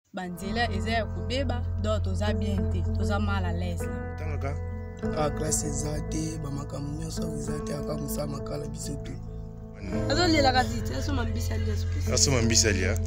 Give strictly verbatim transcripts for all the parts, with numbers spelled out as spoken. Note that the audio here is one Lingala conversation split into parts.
banzela eza ya kobeba donc toza bien te toza mal à l'aise tangaka a classe eza te bamakambo nyonso eza te aka mosala makala biso tu azolelaka titi asoma mbisali asoma mbisali ya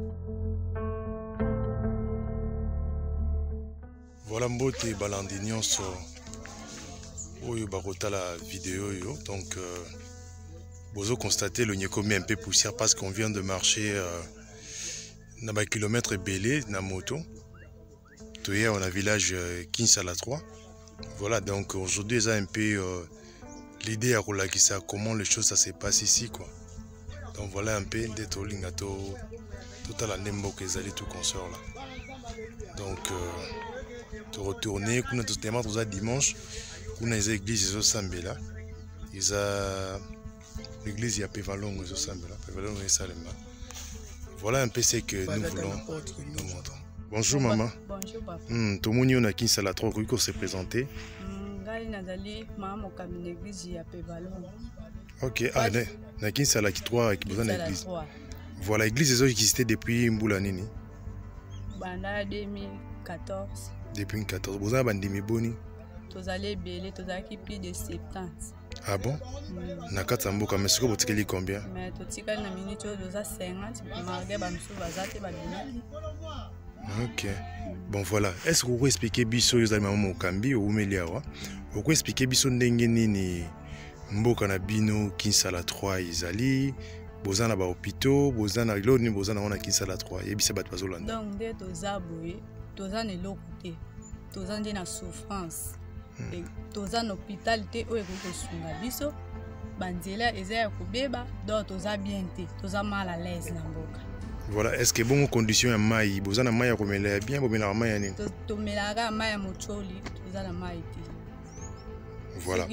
voilà mbote balandi nyonso oyo bakotala vidéo oyo donc euh, bozo constater le nyekomi un peu poussière parce qu'on vient de marcher euh, dans un kilomètre belé na moto toya on a village euh, Kinsala trois. Voilà, donc aujourd'hui c'est un peu euh, l'idée à relakisa comment les choses ça se passe ici quoi. Donc voilà un peu d'être au lingato tout à la nembo que les tout consort là. Donc euh, de retourner qu'on a tout démarré tout dimanche qu'on a les églises au Sambela. Ils a l'église il y a Pévalon au Sambela, Pévalon et Salema. Voilà un peu ce que nous voulons nous montrer. Bonjour maman. Bonjour papa. Hmm, tout le monde on a Kinsala trois rue qu'on s'est présenté. Ngai nazali maman comme une église ya Pévalon. OK, ah ne, na Kinsala qui trois qui besoin d'église. Voilà, l'église qui existait depuis Mboula nini? Banda deux mille quatorze. Depuis deux mille quatorze. Vous avez bandimi boni? Tozali belé, tozali plus de soixante-dix. Ah bon? Mm. Na kata mboka mais siko botikeli combien? Mais totikali na minute oyo toza cinquante, malgré bamisusu bazate babimi. OK. Bon voilà, est-ce que vous pouvez expliquer biso yo zali maman Mokambi ou Meliawa? Vous pouvez expliquer biso ndenge nini mboka na bino Kinsala trois izali? Bozana ba hôpitaux, bozana loni bozana wana Kinsala trois. Yebisa bat bazolanda. Donc de toza boye, toza ne lokote. Toza ndi na souffrance. Hmm. Et toza na hôpital te oyo ekosunga biso. Banzela eza ya kobeba, donc toza bien te, toza mal à l'aise na mboka. Voilà, est-ce que bon condition ya mai, bozana mai ya komela bien, bomela mai ya nini? To to melaka mai ya mocholi, toza na mai te. Voilà.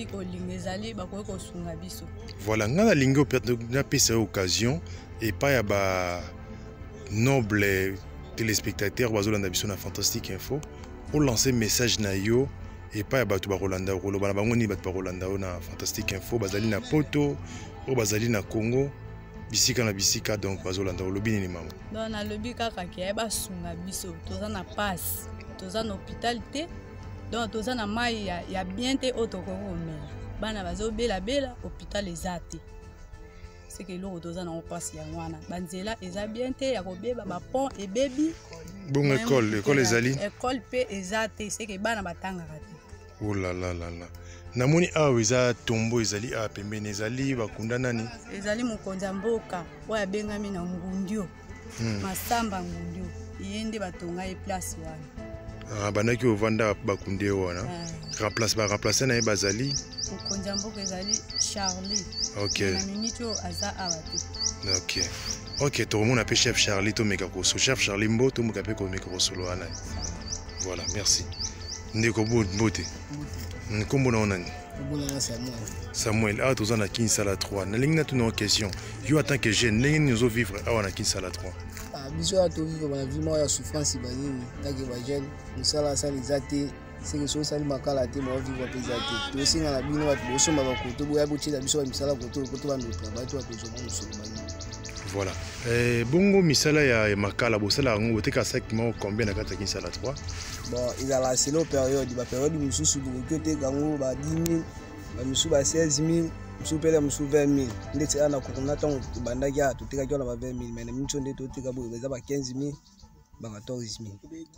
Voilà, ngana lingo na pesa occasion et pas ya ba noble téléspectateurs bazolanda biso na Fantastique Info pour lancer message na yo et pas ya ba to ba Rolanda rolo bana bango ni ba to ba Rolanda na Fantastique Info bazali na poto o bazali na Congo bisika na bisika donc bazolanda lobi ni mama. Non na lobi kaka ke ba sunga biso toza na passe toza na hôpital te. Donc toza na mai ya, ya bien te otoko komela bana bazo bela bela hôpital ezate c'est que loko toza na opasi ya wana banzela eza bien te ya kobeba ba pont et baby bon école école ezali école pe ezate c'est que bana batanga te. Oh là là là là namoni awa eza tombo ezali a pembeni ezali bakunda nani ezali mokonza mboka oya bengami na Ngundio. Hmm. Masamba Ngundio yende batonga e place wana. Ah, bandaki ovanda bakunde wana. Remplace ba remplacer na bazali. Mokonza mboka ezali Charlie. OK. Na minito aza awati. OK. OK, tout le monde appelle chef Charlie to meka ko chef Charlie Mboto mo kapé ko meka ko solo wana. Voilà, merci. Ndeko bote. Nkombo na onani. Nkombo Samuel. Samuel, ah tozana Kinsala trois. Na lingi na tuna en question. Yo en tant que jeune, ndenge nous vivre awa na Kinsala trois. Biso to vivre ba vie mo ya souffrance banini ndaki ba jeune musala sala izate c'est que so sali makala te mo vivre pe izate to singa na bino ba boso ma ba koto boya bochela biso ba misala koto koto ba ndo travail to ba zo mo solo banini. Voilà. Eh bongo misala ya makala bosala ngo boteka sac mo combien na kata Kinsala trois? Bon, il a la selo période ba période mususu de côté gango ba dix mille ba musu ba seize mille supérieur musu vingt mille ndetse ana ko na tango bandaki a toteka kyola ba vingt mille mais na mincho nde toteka bo beza ba quinze mille ba quatorze mille.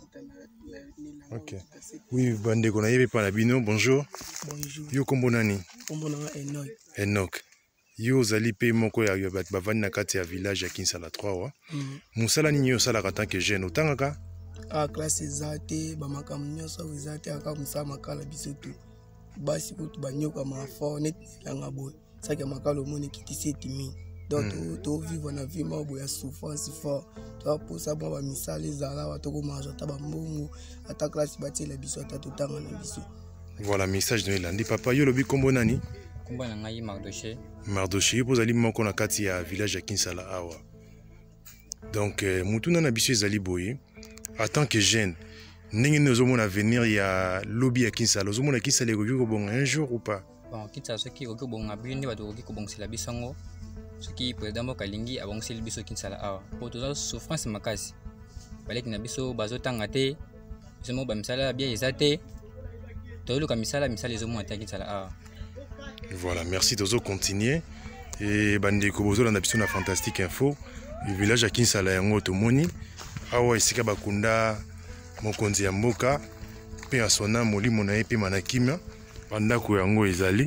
OK. Oui, bande ko na yebe pa na bino, bonjour. Bonjour. Yo kombo nani? Kombo na Enoch. Enoch. Yo zali pe moko ya ba bavani na kati ya village ya Kinsala trois wa. Musala nini yo sala tant que jeune otangaka? Ah classe ezate ba makambo nyonso ezate aka musala makala biso tu. Basi kutu banyoka mafo net langa boy saki makalo moni kiti sept mille donc mm. to vivre na vie mabo ya souffrance fort to posa ba misali zala wa to ko manger ta ba mbongo ata classe batela biso ata to tanga na biso. Voilà message de landi papa yo lobi kombo nani? Kombo na ngai Mardoché. Mardoché yo pozali moko na kati ya village ya Kinsala awa. Donc euh, mutuna na biso ezali boye en tant que jeune ndenge nous avenir ya lobby à Kinsala ozomona Kinsala ekoki kobonga un jour ou pas? Bon Kinsala soki ekoki kobonga bino bato ekoki kobongisela bisango soki président mboka lingi abongiseli biso Kinsala awa po toza souffrance makasi baleki na biso bazotanga te biso mo bamisala bien eza te toyoluka misala misala ezomona te akinsala awa. Voilà, merci tozo continuer et bandeko bozolanda biso na Fantastique Info le village à Kinsala yango tomoni awa esika bakunda mokonzi ya mboka pe asona molimo na ye pe manakimia bandako yango ezali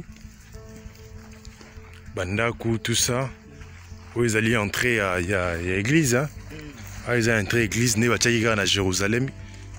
bandako tout ça oyo ezali entrée ya, ya, ya église hein? Ah, eza entrée église ne batiaki kaka na Jérusalem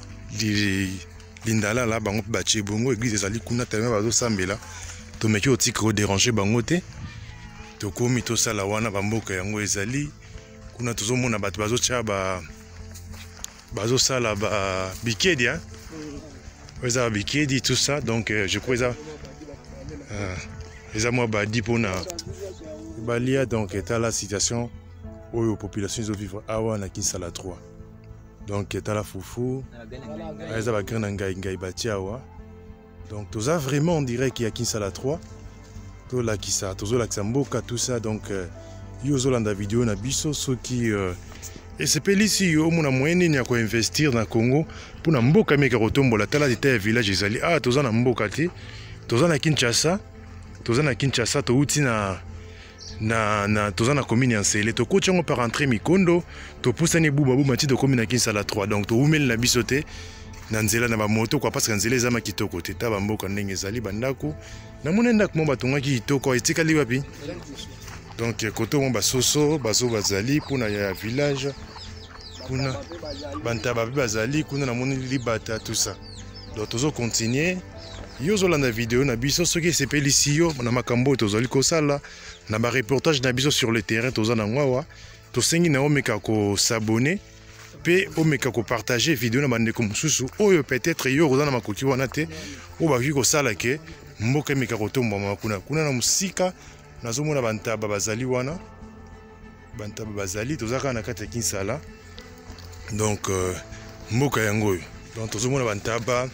lindala la bango mpe batie bongo église ezali kuna tellement bazosambela tomeki otika odéranger bango te tokomi tosala wana bamboka yango ezali kuna tozomona bato bazotia ba bazosala ba bikedi hein eza bikedi tout ça donc euh, je crois eza euh, eza moi badi pona balia donc état la situation oyo population zo vivre awa na Kinsala trois donc état la foufou eza ba grana ngai ngai batia awa donc toza vraiment on dirait qu'il y a Kinsala trois to la kisa tozo la mboka tout ça donc euh, yo zolanda vidéo na biso soki euh, et c'est pelisi yo mona moyenne ni ko investir na Congo pour na mboka meka kotombola tala détail village ezali ah toza na mboka te toza na Kinshasa toza na Kinshasa to uti na na na toza na commune ya Nsele to ko tchango par entrer Mikondo to pusani buba buba ti de commune ya Kinsala trois donc to umeli na biso te na nzela na ba moto kwa parce que nzela ezama kitoko te ta ba mboka ndenge ezali bandako na mona ndako mo batongaki kitoko etikali wapi donc koto mo basoso bazo bazali kuna ya village kuna bantaba bazali kuna na moni libata tout ça donc tozo continuer yo zolanda vidéo na biso soki sepeli siyo na makambo tozali kosala na ba reportage na biso sur le terrain toza na ngwawa to sengi na omeka ko s'abonner pe omeka ko partager vidéo na bandeko mususu oyo peut-être yo rozana makoki wana te o baki ko sala ke mboka meka ko tomba kuna kuna na musika nazomona bantaba bazali wana bantaba bazali tozaka na kati ya Kinsala donc euh, mboka yango donc tozomona bantaba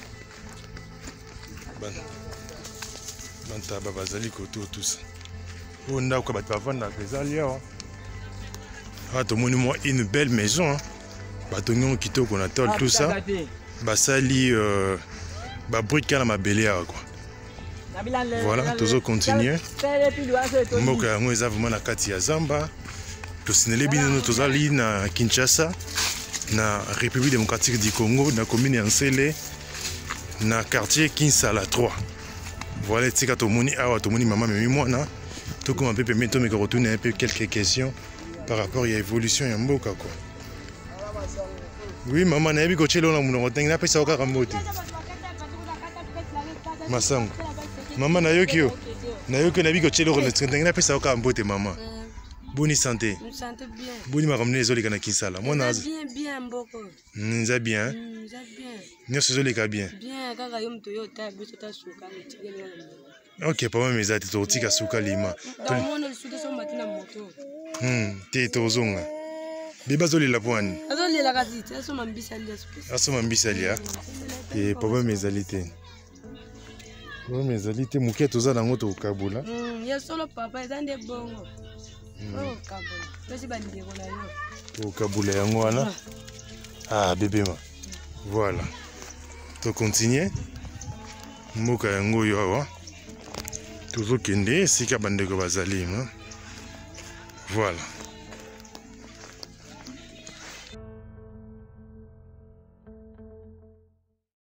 ban bantaba bazali koto tout ça on a quoi bat bavanda bezali awa ah tomoni moi une belle maison hein? Batongo kitoko na tol tout ça basali euh, ba brique na mabele awa quoi. Voilà, tozo continuer. Mboka yango eza vraiment na kati ya Zamba. Tosinele bino tozali na Kinshasa na République démocratique du Congo na commune ya Nsele na quartier Kinsala trois. Voilà tika tomoni awa tomoni maman memi mwana. Toko un peu permettre me retourner un peu quelques questions par rapport à l'évolution ya mboka quoi. Oui maman na yebi ko chelo na munongo tenga pesa okaka mbote. Masango. Maman nayoki yo. Nayoki na biko chelo na tenga pesa okaka mbote maman. Bonne santé. Santé bien. Boni makamne ezoleka na Kinsala. Mwana bien bien mboko. Nza bien. Nza bien. Nyoso ezoleka bien. Bien kaka yo mto yo ta biso ta suka ntikele wana. Ok, pas même ezati to tika suka lima. To mona suka so matina moto. Hmm, te tozonga. Beba zolela pwani. Azolela kasi te so mambisa lia suka. Aso mambisa lia. Et pas même ezalite. Pas même ezalite muke toza nango to kabula. Hmm, ya solo papa ezande bongo. Oh kabula. Pesi bandeko na yo. To kabula yango wana. Ah bébé ma. Voilà. To continuer. Mboka yango yo awa. Tozo kende sika bandeko bazali. Voilà.